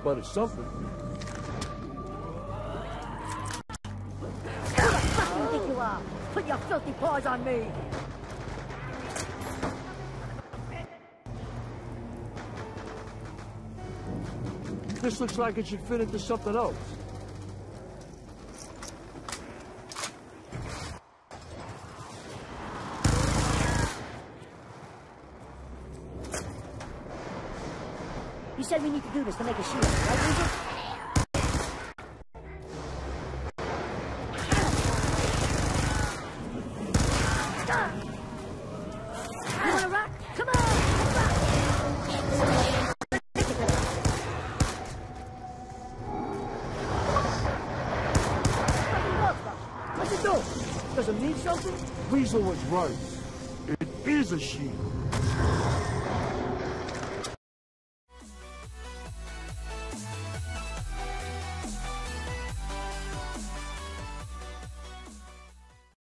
but it's something. Who the fuck do you think you are? Put your filthy paws on me! This looks like it should fit into something else. You said we need to do this to make a shield, right, Regent? You wanna rock? Come on! What's it do? Does it mean something? Weasel was right. It is a shield.